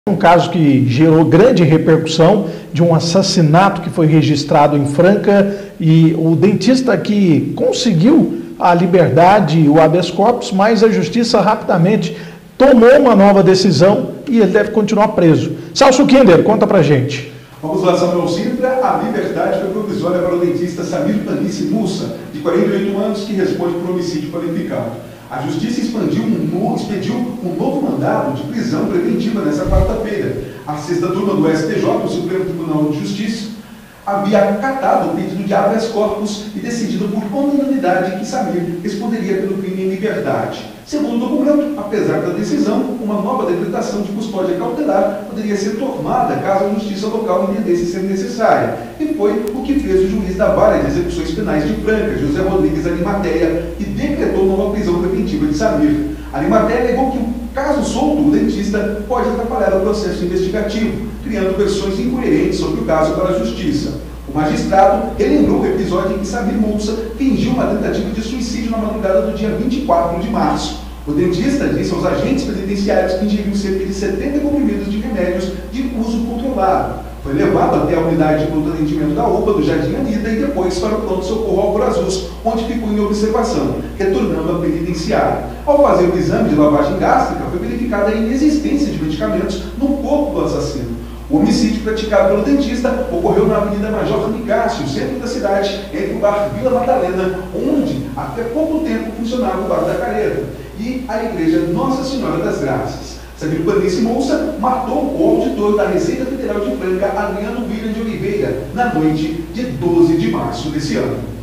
Um caso que gerou grande repercussão de um assassinato que foi registrado em Franca e o dentista que conseguiu a liberdade, o habeas corpus, mas a justiça rapidamente tomou uma nova decisão e ele deve continuar preso. Celso Kinder, conta pra gente. Vamos lá, Samuel Sintra. A liberdade foi provisória para o dentista Samir Planície Mussa, de 48 anos, que responde por homicídio qualificado. A Justiça expediu um novo mandado de prisão preventiva nesta quarta-feira. A sexta turma do STJ, o Supremo Tribunal de Justiça, havia acatado o pedido de habeas corpus e decidido por unanimidade que Samir responderia pelo crime em liberdade. Segundo o documento, apesar da decisão, uma nova decretação de custódia cautelar poderia ser tomada caso a justiça local entendesse ser necessária. E foi o que fez o juiz da Vara de Execuções Penais de Franca, José Rodrigues Arimateia, e decretou nova prisão preventiva de Samir. Arimateia alegou que o caso solto, o dentista, pode atrapalhar o processo investigativo, criando versões incoerentes sobre o caso para a justiça. O magistrado relembrou o episódio em que Samir Mussa fingiu uma tentativa de suicídio na madrugada do dia 24 de março. O dentista disse aos agentes penitenciários que ingeriu cerca de 70 comprimidos de remédios de uso controlado. Foi levado até a unidade de pronto atendimento da UPA do Jardim Anida e depois para o pronto-socorro Alvorazus, onde ficou em observação, retornando à penitenciária. Ao fazer o exame de lavagem gástrica, foi verificada a inexistência de medicamentos no corpo do assassino. O homicídio praticado pelo dentista ocorreu na Avenida Major Nicásio, centro da cidade, entre o bar Vila Madalena, onde até pouco tempo funcionava o bar da Careira, e a igreja Nossa Senhora das Graças. Samir Planície Mussa matou o auditor da Receita Federal de Franca, Adriano William de Oliveira, na noite de 12 de março desse ano.